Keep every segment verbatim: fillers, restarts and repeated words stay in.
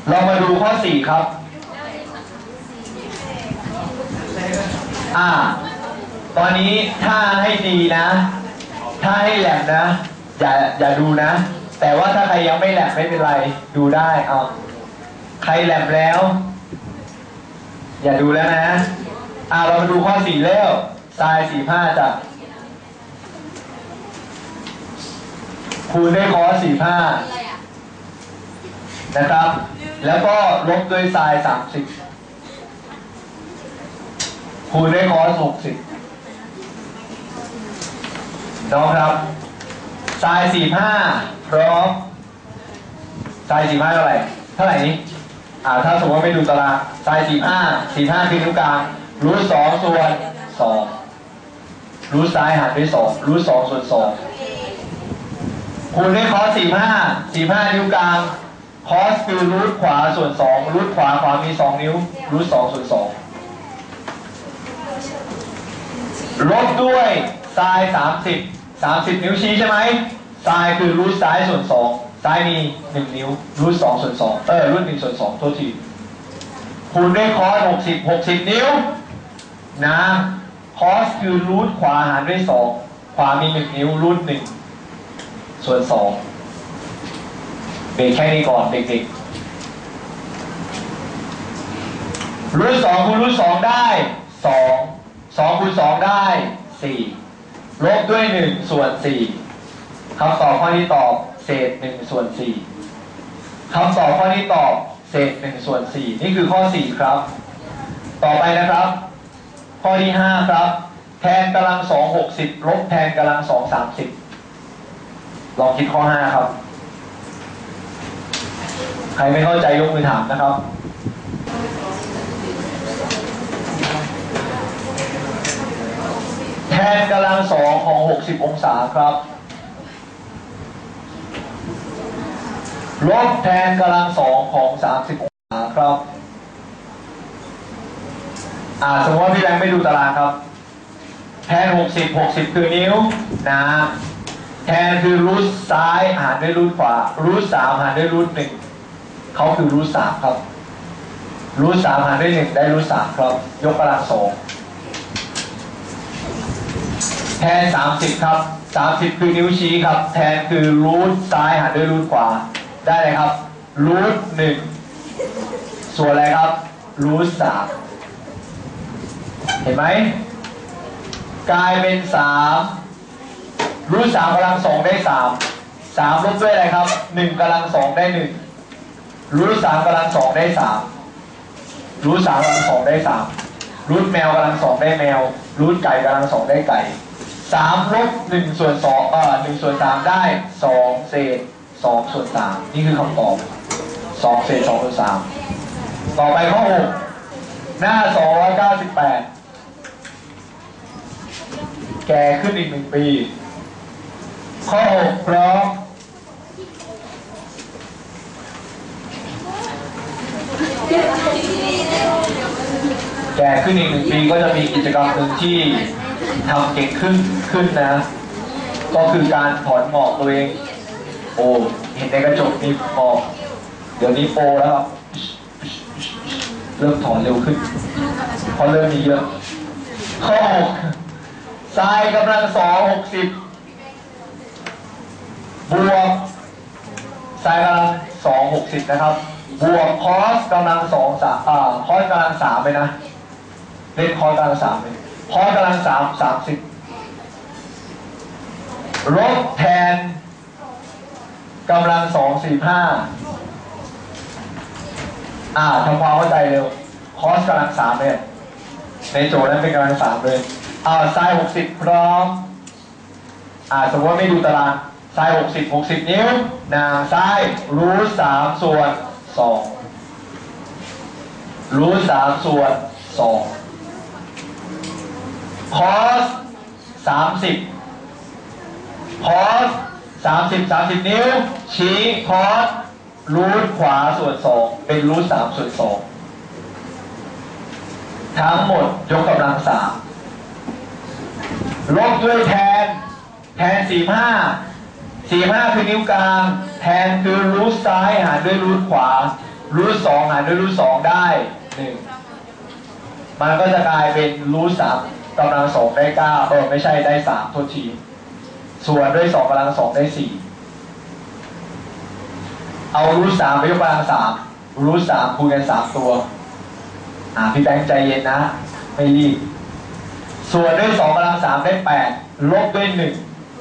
เรามาดูข้อสี่ครับอ่าตอนนี้ถ้าให้ดีนะถ้าให้แหลมนะอย่าอย่าดูนะแต่ว่าถ้าใครยังไม่แหลมไม่เป็นไรดูได้เอาใครแหลมแล้วอย่าดูแล้วนะอ่าเรามาดูข้อสี่แล้วไซน์สี่ห้าจะคูณด้วยคอสสี่ห้านะครับแล้วก็ลบด้วยไซน์สามสิบคูณด้วยคอสหกสิบน้องครับไซน์สี่ห้าพร้อมไซน์สี่ห้าเท่าไหร่เท่าไหร่นี้อ่าถ้าสมมติว่าไม่ดูตารางไซน์สี่ห้าสี่ห้าคือนิ้วกลางรูทสองส่วนสองรูทซ้ายหารด้วยสองรูทสองส่วนสองคูณด้วยคอสสี่ห้าสี่ห้านิ้วกลางคอสคือรูทขวาส่วนสองรูทขวาขวามีสองนิ้วรูทสองส่วนสองลบด้วยไซน์สามสิบสามสิบนิ้วชี้ใช่ไหมไซน์คือรูทซ้ายส่วนสองซ้ายมีหนึ่งนิ้วรูทสองส่วนสองเออรูทหนึ่งส่วนสองโทษทีคูณด้วยคอสหกสิบหกสิบนิ้วนะคอสคือรูทขวาหารด้วยสองขวามีหนึ่งนิ้วรูทหนึ่งส่วนสองเบรกแค่นี้ก่อนเด็กๆรูทสองคูณรูทสองได้สองสองคูณสองได้สี่ลบด้วยหนึ่งส่วนสี่คำตอบข้อนี้ตอบเศษหนึ่งส่วนสี่คำตอบข้อนี้ตอบเศษหนึ่งส่วนสี่นี่คือข้อสี่ครับต่อไปนะครับข้อที่ห้าครับแทนกำลังสองหกสิบลบแทนกำลังสองสามสิบลองคิดข้อห้าครับใครไม่เข้าใจยกมือถามนะครับแทนกำลังสองของหกสิบองศาครับลบแทนกำลังสองของสามสิบองศาครับอ่าสมมติว่าพี่แบงค์ไม่ดูตารางครับแทนหกสิบ หกสิบคือนิ้วนะแทนคือรูทซ้ายหารด้วยรูทขวารูทสามหารด้วยรูทหนึ่งเขาคือรูทสามครับรูทสามหารด้วยหนึ่งได้รูทสามครับยกกำลังสองแทนสามสิบครับสามสิบคือนิ้วชี้ครับแทนคือรูทซ้ายหารด้วยรูทขวาได้เลยครับรูทหนึ่งส่วนอะไรครับรูทสามเห็นไหมกลายเป็นสามรูทสามกำลังสองได้สามสามลบด้วยอะไรครับหนึ่งกำลังสองได้หนึ่งรูทสามกำลังสองได้สามรูทสามกำลังสองได้สามรูทแมวกำลังสองได้แมวรูทไก่กำลังสองได้ไก่สามลบหนึ่งส่วนสองเอ่อหนึ่งส่วนสามได้สองเศษสองส่วนสามนี่คือคำตอบสองเศษสองส่วนสามต่อไปข้อหกหน้าสองร้อยเก้าสิบแปดแก่ขึ้นอีกหนึ่งปีข้อหกพร้อมแก่ขึ้นอีกหนึ่งปีก็จะมีกิจกรรมหนึ่งที่ทำเก่งขึ้นขึ้นนะก็คือการถอนหงอกตัวเองโอ้เห็นในกระจกมีหงอกเดี๋ยวนี้โปรแล้วครับเริ่มถอนเร็วขึ้นเพราะเริ่มมีเยอะข้อหกไซน์กำลังสองหกสิบบวกไซน์กำลังสองหกสิบนะครับบวกคอสกำลังสองสามอ่าคอสกำลังสามไปนะเล่นคอสกำลังสามเลยคอสกำลังสามสามสิบลบแทนกำลังสองสี่ห้าอ่าทำความเข้าใจเร็วคอสกำลังสามเนี่ยในโจทย์นั้นเป็นกำลังสามเลยอ่าไซน์หกสิบพร้อมอ่าสมมติว่าไม่ดูตารางไซน์หกสิบหกสิบนิ้วนางไซน์รูทสามส่วนสองรูทสามส่วนสองคอสสามสิบคอสสามสิบสามสิบนิ้วชี้คอสรูทขวาส่วนสองเป็นรูทสามส่วนสองทั้งหมดยกกำลังสามลบด้วยแทนแทนสี่ห้าสี่ห้าคือนิ้วกลางแทนคือรูทซ้ายหารด้วยรูทขวารูทสองหารด้วยรูทสองได้หนึ่งมันก็จะกลายเป็นรูทสามกำลังสองได้เก้าเออไม่ใช่ได้สามโทษทีส่วนด้วยสองกำลังสองได้สี่เอารูทสามไปยกกำลังสามรูทสามคูณกันสามตัวอ่าพี่แบงค์ใจเย็นนะไม่รีบส่วนด้วยสองกำลังสามได้แปดลบด้วยหนึ่ง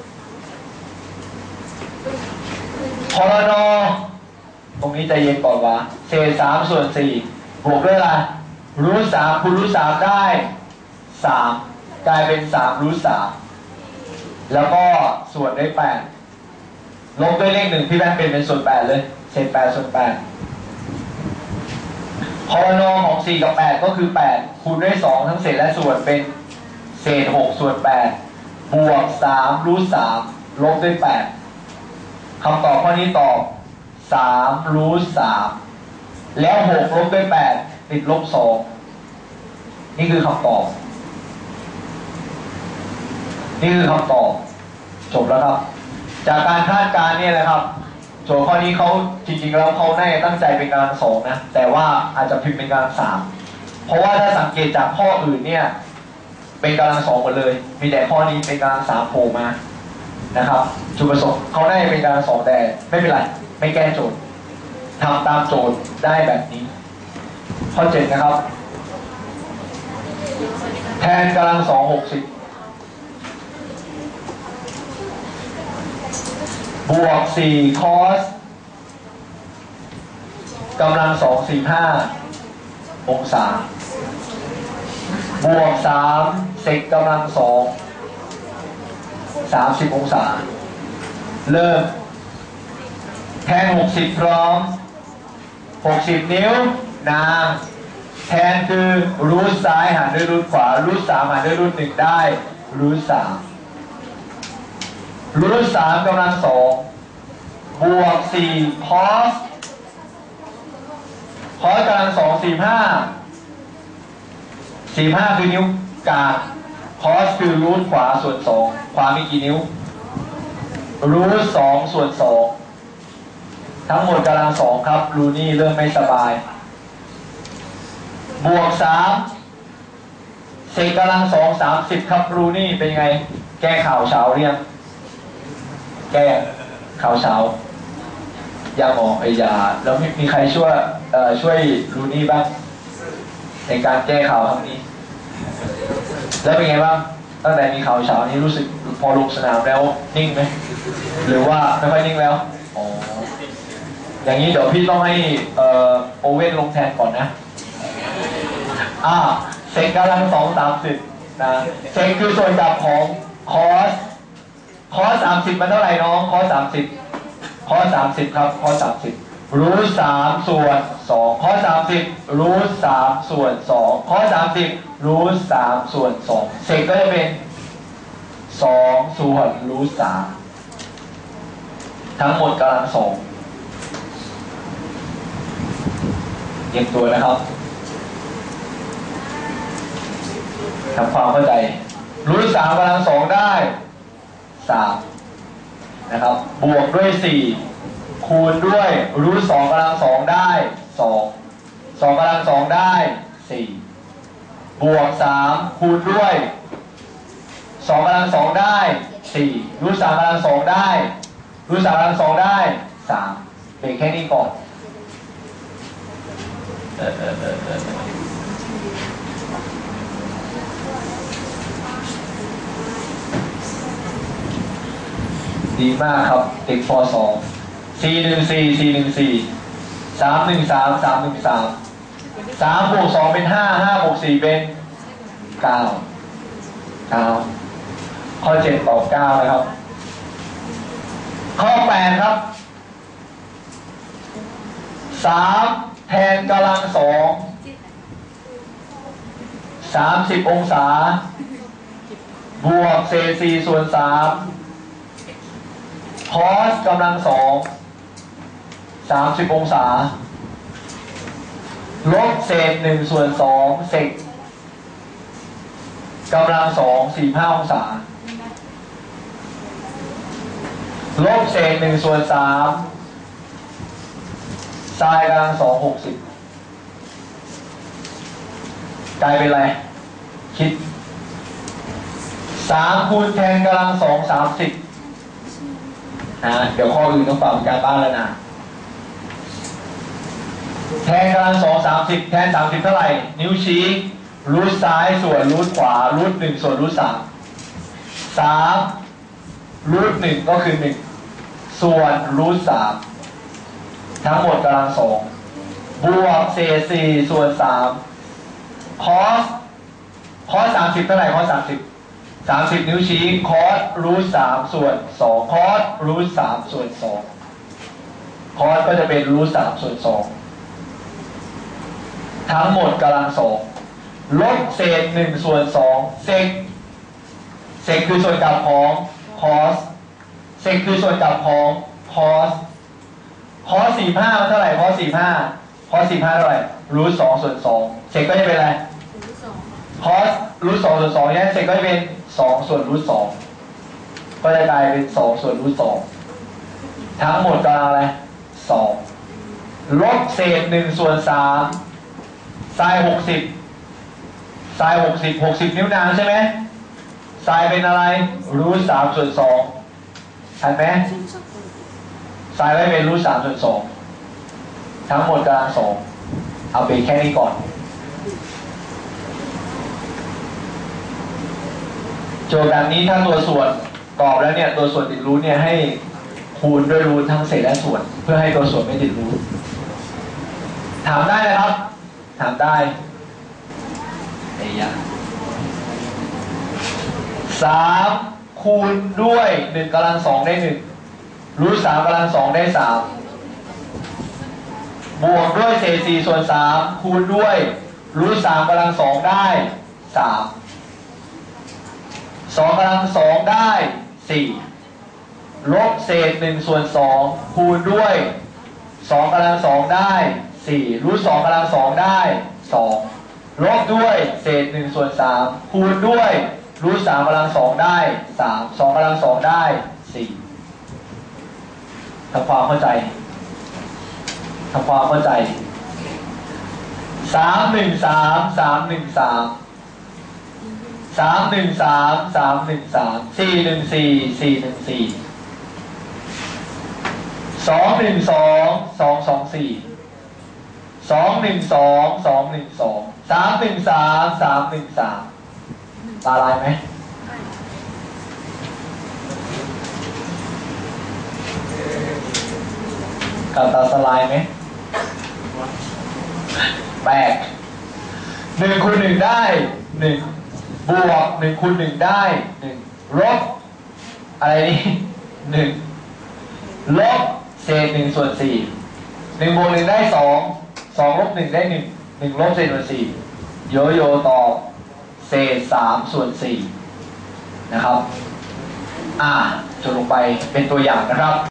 พรนตรงนี้ใจเย็นก่อนวะเศษสามส่วนสี่บวกด้วยอะไรรูทสามคูณรูทสามได้สามกลายเป็นสามรูทสามแล้วก็ส่วนด้วยแปดลบด้วยเลขหนึ่งพี่แบงค์เป็นเป็นส่วนแปดเลยเศษแปดส่วนแปดพรนของสี่กับแปดก็คือแปดคูณด้วยสองทั้งเศษและส่วนเป็นเศษหกส่วนแปดบวกสามรูทสามลบด้วยแปดคำตอบข้อนี้ตอบสามรูทสามแล้วหกลบด้วยแปดติดลบสองนี่คือคำตอบนี่คือคำตอบจบแล้วครับจากการคาดการณ์เนี่ยนะครับโจทย์ข้อนี้เขาจริงๆแล้วเขาได้ตั้งใจเป็นกำลังสองนะแต่ว่าอาจจะพิมพ์เป็นกำลังสามเพราะว่าถ้าสังเกตจากข้ออื่นเนี่ยเป็นกำลังสองหมดเลยมีแต่ข้อนี้เป็นกำลังสามโผล่มานะครับจุดประสงค์เขาได้เป็นกำลังสองแต่ไม่เป็นไรไม่แก้โจทย์ทำตามโจทย์ได้แบบนี้ข้อเจ็ดนะครับแทนกำลังสองหกสิบบวกสี่คอสกำลังสองสี่ห้าองศาบวกสามเซกกำลังสองสามสิบองศาเริ่มแทนหกสิบพร้อมหกสิบนิ้วนางแทนคือรูทซ้ายหารด้วยรูทขวารูทสามหารด้วยรูทหนึ่งได้รูทสามรูทสามกำลังสองบวกสี่คอสคอสกำลังสองสี่ห้าสี่ห้าคือนิ้วกลางคอสคือรูทขวาส่วนสองขวามีกี่นิ้วรูทสองส่วนสองทั้งหมดกำลังสองครับรูนี่เริ่มไม่สบายบวกสามเศษกำลังสองสามสิบครับรูนี่เป็นยังไงแก้ข่าวเช้าเรียงแก้ข่าวเช้ายังออกไอ้ยาแล้วมีมีใครช่วยเอ่อช่วยรูนี่บ้างในการแก้ข่าวครั้งนี้แล้วเป็นไงบ้างตั้งแต่มีข่าวเช้านี้รู้สึกพอลงสนามแล้วนิ่งไหมหรือว่าไม่ค่อยนิ่งแล้วอ๋ออย่างนี้เดี๋ยวพี่ต้องให้เอ่อโอเว่นลงแทนก่อนนะอ่าเซกกำลังสองสามสิบนะเซกคือส่วนจับของคอสคอสสามสิบมันเท่าไหร่น้องคอสสามสิบคอสสามสิบครับคอสสามสิบรูทสามส่วนสองคอสสามสิบรูทสามส่วนสองคอสสามสิบรูทสามส่วนสองเซกก็จะเป็นสองส่วนรูทสามทั้งหมดกำลังสองเตรียมตัวนะครับทำความเข้าใจรูทสามกำลังสองได้สามนะครับบวกด้วยสี่คูณด้วยรูทสองกำลังสองได้สองสองกำลังสองได้สี่บวกสามคูณด้วยสองกำลังสองได้สี่รูทสามกำลังสองได้รูทสามกำลังสองได้สามเบรกแค่นี้ก่อนเออเออเออเออดีมากครับเด็กฟอสองสี่หนึ่งสี่สี่หนึ่งสี่สามหนึ่งสามสามหนึ่งสามสามบวกสองเป็นห้าห้าบวกสี่เป็นเก้าเก้าข้อเจ็ดตอบเก้านะครับข้อแปดครับสามแทนกำลังสองสามสิบองศาบวกเศษสี่ส่วนสามคอสกำลังสองสามสิบองศาลบเศษหนึ่งส่วนสองเศษกำลังสองสี่ห้าองศาลบเศษหนึ่งส่วนสามไซน์กำลังสองหกสิบกลายเป็นอะไรคิดสามคูณแทนกำลังสองสามสิบนะเดี๋ยวข้ออื่นต้องฝากการบ้านแล้วนะแทนกำลังสองสามสิบแทนสามสิบเท่าไหร่นิ้วชี้รูทซ้ายส่วนรูทขวารูทหนึ่งส่วนรูทสามสามรูทหนึ่งก็คือหนึ่งส่วนรูทสามทั้งหมดกำลังสองบวกเศษสี่ส่วนสามคอสคอสสามสิบเท่าไหร่คอสสามสิบสามสิบนิ้วชี้คอสรูทสามส่วนสองคอสรูทสามส่วนสองคอสก็จะเป็นรูทสามส่วนสองทั้งหมดกำลังสองลบเศษหนึ่งส่วนสองเซกเซกคือส่วนกลับของคอสเซกคือส่วนกลับของคอสคอสสี่ห้าเท่าไหร่คอสสี่ห้าคอสสี่ห้าเท่าไหร่รูทสองส่วนสองเซกก็จะเป็นอะไรคอสรูทสองส่วนสองเนี่ยเซกก็จะเป็นสองส่วนรูทสองก็จะกลายเป็นสองส่วนรูทสองทั้งหมดกำลังอะไรสองลบเศษหนึ่งส่วนสามไซน์หกสิบไซน์หกสิบหกสิบนิ้วนางใช่ไหมไซน์เป็นอะไรรูทสามส่วนสองทันไหมไซน์ไว้เป็นรูทสามส่วนสองทั้งหมดกำลังสองเอาไปแค่นี้ก่อนโจทย์แบบนี้ถ้าตัวส่วนตอบแล้วเนี่ยตัวส่วนติดรูทเนี่ยให้คูณด้วยรูททั้งเศษและส่วนเพื่อให้ตัวส่วนไม่ติดรูทถามได้นะครับถามได้ไอ้ยะสามคูณด้วยหนึ่งกำลังสองได้หนึ่งรูทสามกำลังสองได้สามบวกด้วยเศษสี่ส่วนสามคูณด้วยรูทสามกำลังสองได้สามสองกำลังสองได้สี่ลบเศษหนึ่งส่วนสองคูณด้วยสองกำลังสองได้สี่รูทสองกำลังสองได้สองลบด้วยเศษหนึ่งส่วนสามคูณด้วยรูทสามกำลังสองได้สามสองกำลังสองได้สี่ทำความเข้าใจทำความเข้าใจสามหนึ่งสามสามหนึ่งสามสามหนึ่งสามสามหนึ่งสามสี่หนึ่งสี่สี่หนึ่งสี่สองหนึ่งสองสองสองสี่สองหนึ่งสองสองหนึ่งสองสามหนึ่งสามสามหนึ่งสามตาลายไหมกับตาสลายไหมแปลกหนึ่งคูณหนึ่งได้หนึ่งบวกหนึ่งคูณหนึ่งได้หนึ่งลบอะไรนี่หนึ่งลบเศษหนึ่งส่วนสี่หนึ่งบวกหนึ่งได้สองสองลบหนึ่งได้หนึ่งหนึ่งลบเศษส่วนสี่โยโย่ต่อเศษสามส่วนสี่นะครับอ่าจดลงไปเป็นตัวอย่างนะครับ